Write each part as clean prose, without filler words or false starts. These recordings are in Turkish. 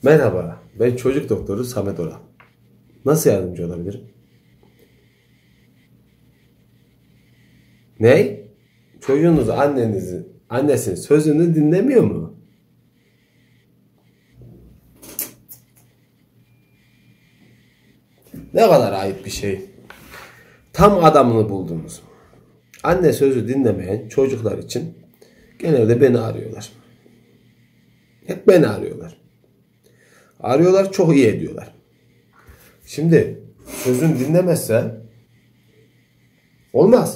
Merhaba, ben çocuk doktoru Samet Oral. Nasıl yardımcı olabilirim? Ne? Çocuğunuz annesinin sözünü dinlemiyor mu? Ne kadar ayıp bir şey. Tam adamını buldunuz. Anne sözü dinlemeyen çocuklar için genelde beni arıyorlar. Hep beni arıyorlar. Arıyorlar, çok iyi ediyorlar. Şimdi sözünü dinlemezse olmaz.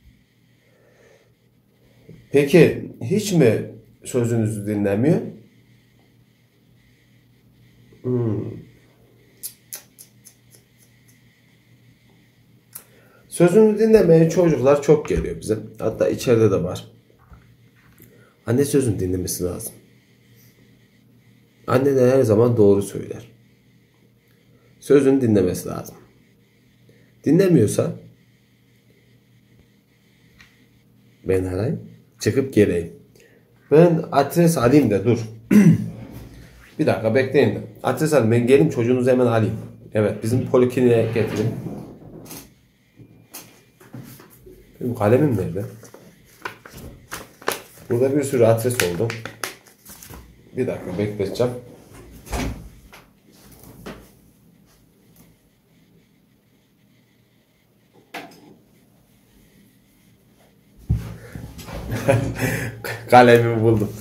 Peki hiç mi sözünüzü dinlemiyor? Sözünü dinlemeyen çocuklar çok geliyor bize. Hatta içeride de var. Anne sözünü dinlemesi lazım. Anne de her zaman doğru söyler. Sözünü dinlemesi lazım. Dinlemiyorsa ben arayayım, çıkıp geleyim. Ben adres alayım da dur. Bir dakika bekleyin de. Adres alayım, ben geleyim, çocuğunuzu hemen alayım. Evet, bizim polikliniğe getirin. Benim kalemim nerede? Burada bir sürü adres oldu. Bir dakika bekleteceğim. Kalemimi buldum.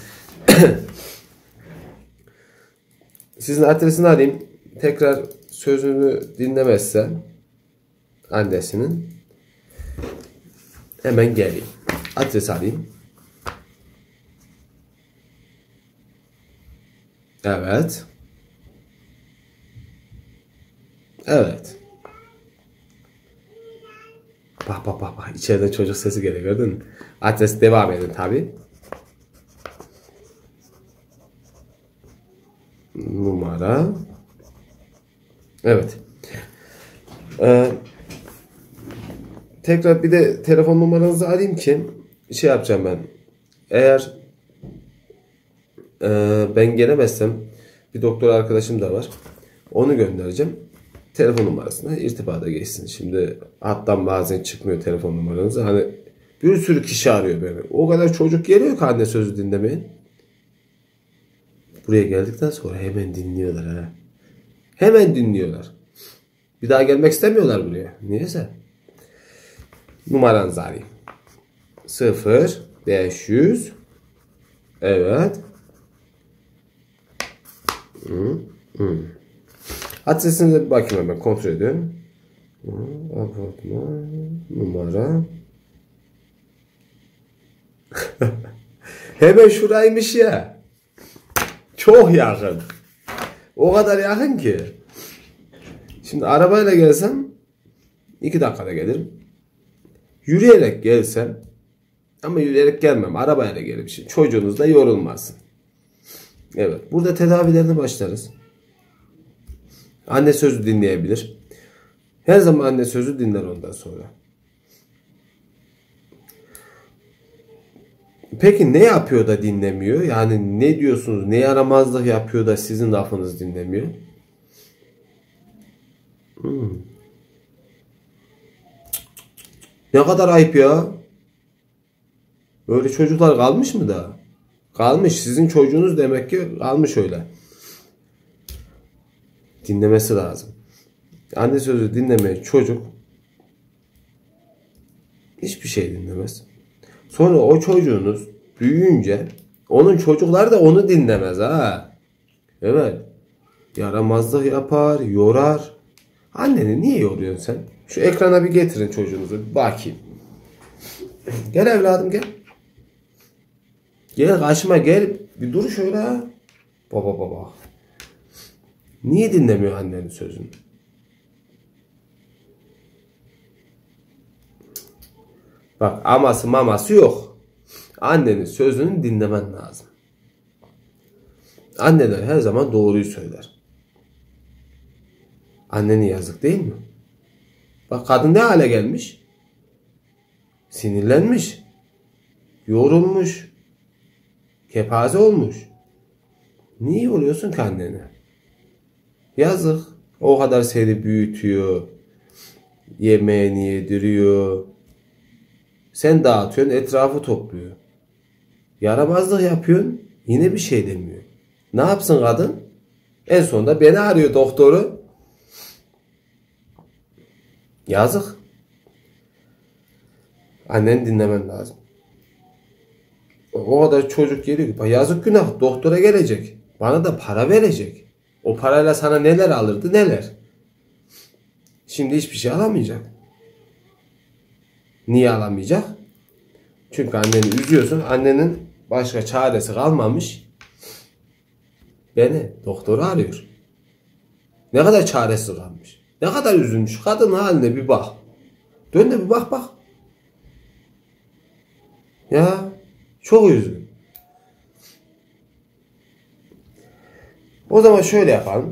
Sizin adresini alayım. Tekrar sözünü dinlemezse annesinin hemen geleyim. Adres alayım. Evet. Evet. Bak. İçeride çocuk sesi geliyor, gördün mü? Adres devam edin tabi. Numara. Evet. Tekrar bir de telefon numaranızı alayım ki şey yapacağım ben. Eğer ben gelemezsem bir doktor arkadaşım da var. Onu göndereceğim. Telefon numarasına irtibata geçsin. Şimdi hattan bazen çıkmıyor telefon numaranızı. Hani bir sürü kişi arıyor beni. O kadar çocuk geliyor ki anne sözü dinlemeyin. Buraya geldikten sonra hemen dinliyorlar ha. Hemen dinliyorlar. Bir daha gelmek istemiyorlar buraya. Niyeyse. Numaranızı arayayım. 0 500 Evet. Adresinize bir bakayım, hemen kontrol ediyorum. Apartman numara. Hemen şuraymış ya. Çok yakın. O kadar yakın ki. Şimdi arabayla gelsem 2 dakikada gelirim. Yürüyerek gelsem, ama yürüyerek gelmem, arabayla gelirim. Şimdi çocuğunuz da yorulmasın. Evet, burada tedavilerine başlarız. Anne sözü dinleyebilir. Her zaman anne sözü dinler ondan sonra. Peki ne yapıyor da dinlemiyor? Yani ne diyorsunuz? Ne yaramazlık yapıyor da sizin lafınızı dinlemiyor? Ne kadar ayıp ya. Böyle çocuklar kalmış mı da? Kalmış. Sizin çocuğunuz demek ki kalmış öyle. Dinlemesi lazım. Anne sözü dinlemeyen çocuk hiçbir şey dinlemez. Sonra o çocuğunuz büyüyünce onun çocukları da onu dinlemez ha. Evet. Yaramazlık yapar, yorar. Anneni niye yoruyorsun sen? Şu ekrana bir getirin çocuğunuzu. Bir bakayım. Gel evladım gel. Gel karşıma gel. Bir dur şöyle ha. Baba. Niye dinlemiyor annenin sözünü? Bak, aması maması yok. Annenin sözünü dinlemen lazım. Anneler her zaman doğruyu söyler. Annenin yazık değil mi? Bak, kadın ne hale gelmiş? Sinirlenmiş. Yorulmuş. Kepaze olmuş. Niye yoruyorsun ki anneni? Yazık. O kadar seni büyütüyor. Yemeğini yediriyor. Sen dağıtıyorsun, etrafı topluyor. Yaramazlık yapıyorsun, yine bir şey demiyor. Ne yapsın kadın? En sonunda beni arıyor, doktoru. Yazık. Annen dinlemen lazım. O kadar çocuk geliyor. Yazık, günah. Doktora gelecek. Bana da para verecek. O parayla sana neler alırdı, neler. Şimdi hiçbir şey alamayacak. Niye alamayacak? Çünkü anneni üzüyorsun. Annenin başka çaresi kalmamış. Beni, doktoru arıyor. Ne kadar çaresiz kalmış. Ne kadar üzülmüş. Kadın haline bir bak. Dön de bir bak. Ya çok üzgün. O zaman şöyle yapalım.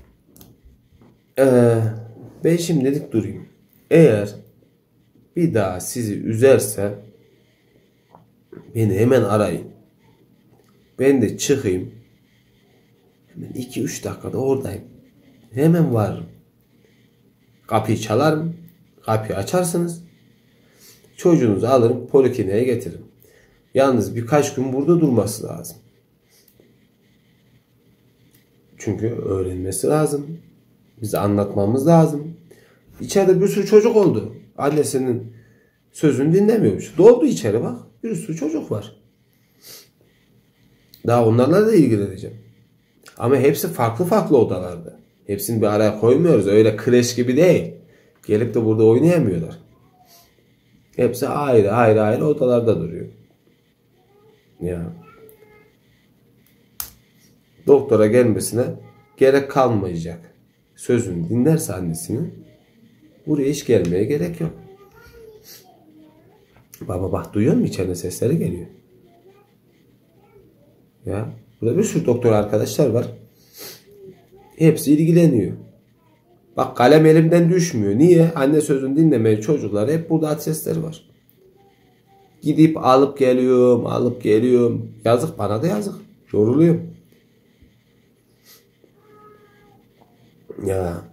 Ben şimdilik durayım. Eğer bir daha sizi üzerse beni hemen arayın. Ben de çıkayım. Hemen 2-3 dakikada oradayım. Hemen varım. Kapıyı çalarım. Kapıyı açarsınız. Çocuğunuzu alırım, polikliniğe getiririm. Yalnız birkaç gün burada durması lazım. Çünkü öğrenmesi lazım. Bize anlatmamız lazım. İçeride bir sürü çocuk oldu. Annesinin sözünü dinlemiyormuş. Doldu içeri bak. Bir sürü çocuk var. Daha onlarla da ilgileneceğim. Ama hepsi farklı odalarda. Hepsini bir araya koymuyoruz. Öyle kreş gibi değil. Gelip de burada oynayamıyorlar. Hepsi ayrı odalarda duruyor. Ya. Doktora gelmesine gerek kalmayacak. Sözünü dinlerse annesinin buraya hiç gelmeye gerek yok. Baba bak, duyuyor musun? İçeride sesleri geliyor. Ya. Burada bir sürü doktor arkadaşlar var. Hepsi ilgileniyor. Bak, kalem elimden düşmüyor. Niye? Anne sözünü dinlemeyen çocuklar hep burada adresleri var. Gidip alıp geliyorum. Yazık, bana da yazık. Yoruluyorum. Ya.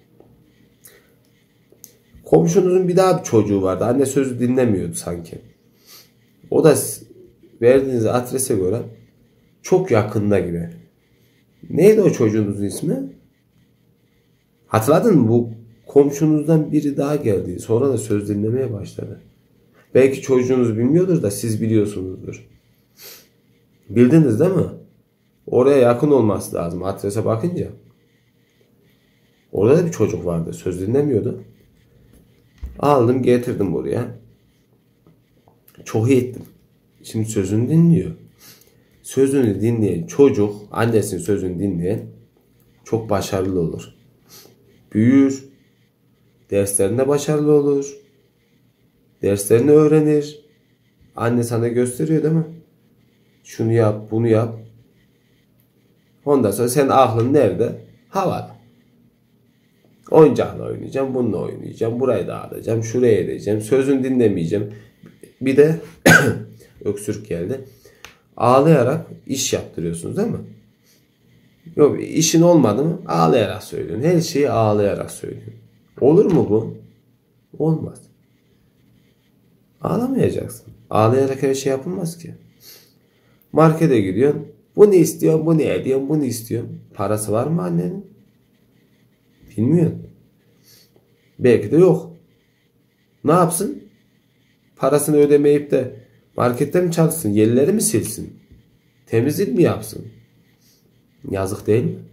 Komşunuzun bir daha bir çocuğu vardı. Anne sözü dinlemiyordu sanki. O da verdiğiniz adrese göre çok yakında gibi. Neydi o çocuğunuzun ismi? Hatırladın mı? Bu komşunuzdan biri daha geldi. Sonra da söz dinlemeye başladı. Belki çocuğunuz bilmiyordur da siz biliyorsunuzdur. Bildiniz değil mi? Oraya yakın olması lazım adrese bakınca. Orada da bir çocuk vardı. Söz dinlemiyordu. Aldım getirdim buraya. Çok iyi ettim. Şimdi sözünü dinliyor. Sözünü dinleyen çocuk, annesinin sözünü dinleyen çok başarılı olur. Büyür. Derslerinde başarılı olur. Derslerini öğrenir. Anne sana gösteriyor değil mi? Şunu yap, bunu yap. Ondan sonra senin aklın nerede? Havada. Oyuncakla oynayacağım, bununla oynayacağım, burayı dağıtacağım, şuraya edeceğim, sözünü dinlemeyeceğim. Bir de öksürük geldi. Ağlayarak iş yaptırıyorsunuz değil mi? Yok, işin olmadı mı? Ağlayarak söylüyorsun. Her şeyi ağlayarak söylüyorsun. Olur mu bu? Olmaz. Ağlamayacaksın. Ağlayarak her şey yapılmaz ki. Markete gidiyorsun. Bunu istiyorum, bunu ediyorum, bunu istiyorum. Parası var mı annenin? Bilmiyorsun. Belki de yok. Ne yapsın? Parasını ödemeyip de markette mi çalışsın? Yerleri mi silsin? Temizlik mi yapsın? Yazık değil mi?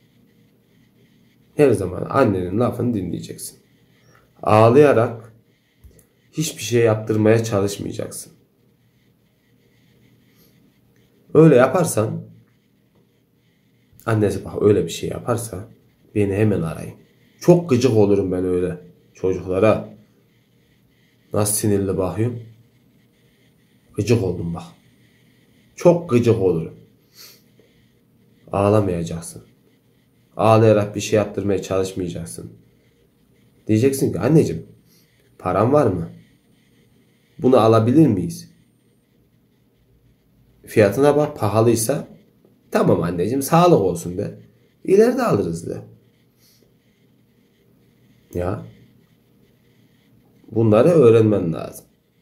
Her zaman annenin lafını dinleyeceksin. Ağlayarak hiçbir şey yaptırmaya çalışmayacaksın. Öyle yaparsan, annesi bak öyle bir şey yaparsa beni hemen arayın. Çok gıcık olurum ben öyle çocuklara. Nasıl sinirli bakıyorum. Gıcık oldum bak. Çok gıcık olurum. Ağlamayacaksın. Ağlayarak bir şey yaptırmaya çalışmayacaksın. Diyeceksin ki anneciğim, param var mı? Bunu alabilir miyiz? Fiyatına bak, pahalıysa tamam anneciğim, sağlık olsun de. İleride alırız de. Ya. Bunları öğrenmen lazım.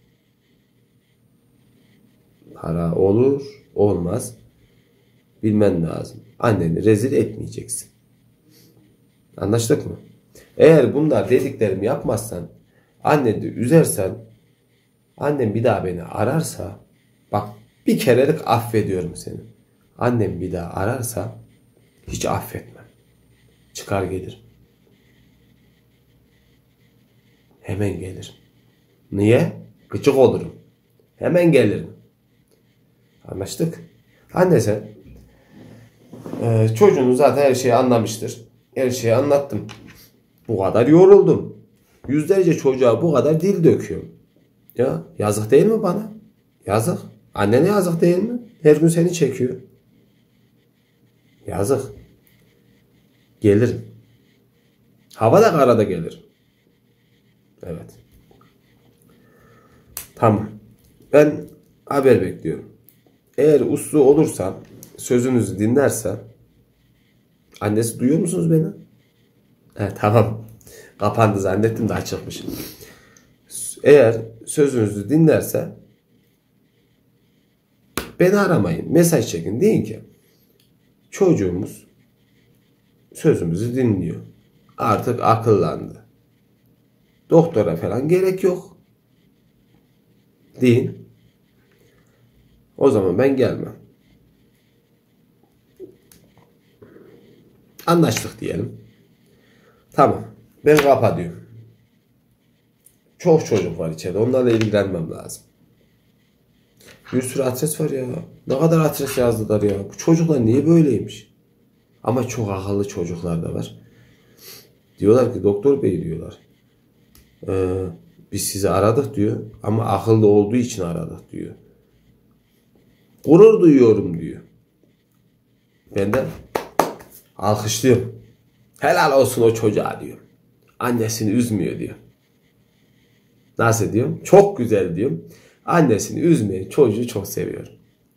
Para olur, olmaz. Bilmen lazım. Anneni rezil etmeyeceksin. Anlaştık mı? Eğer bunlar dediklerimi yapmazsan, anneni üzersen, annem bir daha beni ararsa, bak bir kerelik affediyorum seni. Annem bir daha ararsa hiç affetmem. Çıkar gelirim. Hemen gelirim. Niye? Gıcık olurum. Hemen gelirim. Anlaştık. Anne sen çocuğun zaten her şeyi anlamıştır. Her şeyi anlattım. Bu kadar yoruldum. Yüzlerce çocuğa bu kadar dil döküyorum. Ya yazık değil mi bana? Yazık. Annene yazık değil mi? Her gün seni çekiyor. Yazık. Gelirim. Havada karada gelirim. Evet. Tamam. Ben haber bekliyorum. Eğer uslu olursa, sözünüzü dinlerse, annesi duyuyor musunuz beni? Evet, tamam. Kapandı zannettim de açıkmış. Eğer sözünüzü dinlerse beni aramayın. Mesaj çekin. Deyin ki çocuğumuz sözümüzü dinliyor. Artık akıllandı. Doktora falan gerek yok. Deyin. O zaman ben gelmem. Anlaştık diyelim. Tamam. Ben kapatıyorum. Çok çocuk var içeride. Onlarla ilgilenmem lazım. Bir sürü adres var ya. Ne kadar adres yazdılar ya. Bu çocuklar niye böyleymiş? Ama çok akıllı çocuklar da var. Diyorlar ki doktor bey diyorlar. Biz sizi aradık diyor. Ama akıllı olduğu için aradık diyor. Gurur duyuyorum diyor. Ben de alkışlıyorum. Helal olsun o çocuğa diyor. Annesini üzmüyor diyor. Nasıl diyorum? Çok güzel diyorum. Annesini üzmeyen çocuğu çok seviyorum.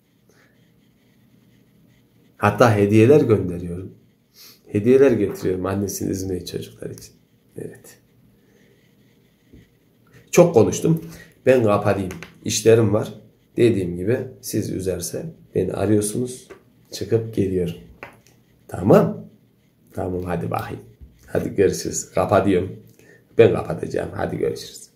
Hatta hediyeler gönderiyorum. Hediyeler getiriyorum annesini üzmeyen çocuklar için. Evet. Çok konuştum. Ben kapatayım. İşlerim var. Dediğim gibi siz üzerse beni arıyorsunuz. Çıkıp geliyorum. Tamam. Tamam hadi bakayım. Hadi görüşürüz. Kapatıyorum. Ben kapatacağım. Hadi görüşürüz.